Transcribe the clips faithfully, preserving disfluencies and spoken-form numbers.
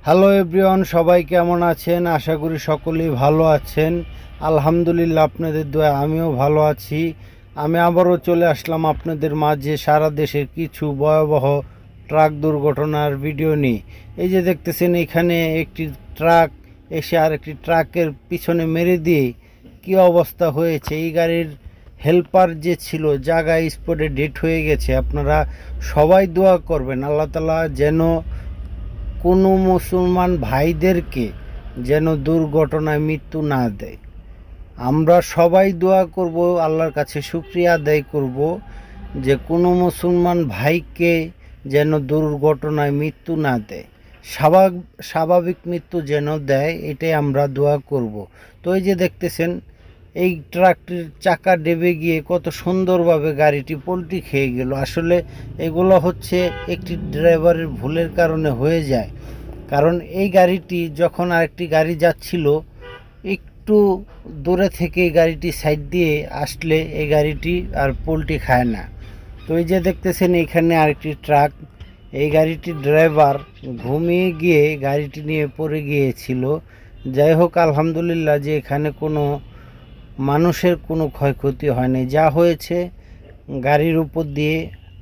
Hello everyone, সবাই কেমন আছেন? আশা করি সকলেই ভালো আছেন। আলহামদুলিল্লাহ, আপনাদের দোয়ায় আমিও ভালো আছি। আমি আবারও চলে আসলাম আপনাদের মাঝে সারা দেশের কিছু ভয়াবহ ট্রাক দুর্ঘটনার ভিডিও নিয়ে। এই যে দেখতেছেন, এখানে একটি ট্রাক এসে আর একটি ট্রাকের পিছনে মেরে দিয়ে কি অবস্থা হয়েছে। এই গাড়ির হেল্পার যে ছিল জায়গায় স্পটে ডেট হয়ে গেছে। আপনারা সবাই দোয়া করবেন আল্লাহ তাআলা যেন কোনো মুসলমান ভাইদেরকে যেন দুর্ঘটনায় মৃত্যু না দেয়। আমরা সবাই দোয়া করব, আল্লাহর কাছে শুকরিয়া আদায় করব যে কোনো মুসলমান ভাইকে যেন দুর্ঘটনায় মৃত্যু না দেয়, স্বাভাবিক স্বাভাবিক মৃত্যু যেন দেয়, এটাই আমরা দোয়া করব। তো এই যে দেখতেছেন, এই ট্রাকটির চাকা ডেবে গিয়ে কত সুন্দরভাবে গাড়িটি পল্টি খেয়ে গেল। আসলে এগুলো হচ্ছে একটি ড্রাইভারের ভুলের কারণে হয়ে যায়। কারণ এই গাড়িটি যখন আরেকটি গাড়ি যাচ্ছিল, একটু দূরে থেকে গাড়িটি সাইড দিয়ে আসলে এই গাড়িটি আর পল্টি খায় না। তো এই যে দেখতেছেন, এখানে আরেকটি ট্রাক, এই গাড়িটির ড্রাইভার ঘুমিয়ে গিয়ে গাড়িটি নিয়ে পড়ে গিয়েছিল। যাই হোক, আলহামদুলিল্লাহ যে এখানে কোনো মানুষের কোনো ক্ষয়ক্ষতি হয়নি। যা হয়েছে গাড়ির উপর দিয়ে।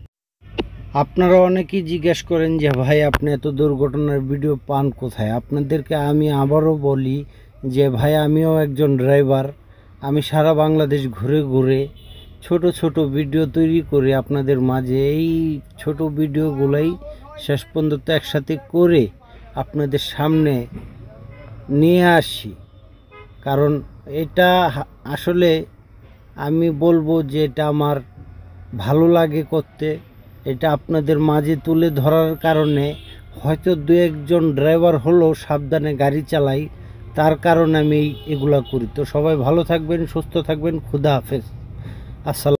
আপনারা অনেকেই জিজ্ঞেস করেন যে ভাই, আপনি এত দুর্ঘটনার ভিডিও পান কোথায়? আপনাদেরকে আমি আবারও বলি যে ভাই, আমিও একজন ড্রাইভার। আমি সারা বাংলাদেশ ঘুরে ঘুরে ছোট ছোট ভিডিও তৈরি করে আপনাদের মাঝে এই ছোট ভিডিওগুলাই শেষ পর্যন্ত একসাথে করে আপনাদের সামনে নিয়ে আসি। কারণ এটা আসলে আমি বলবো যে এটা আমার ভালো লাগে করতে। এটা আপনাদের মাঝে তুলে ধরার কারণে হয়তো দু একজন ড্রাইভার হলেও সাবধানে গাড়ি চালাই, তার কারণে আমি এগুলা করি। তো সবাই ভালো থাকবেন, সুস্থ থাকবেন। খুদা হাফেজ। আসসালাম।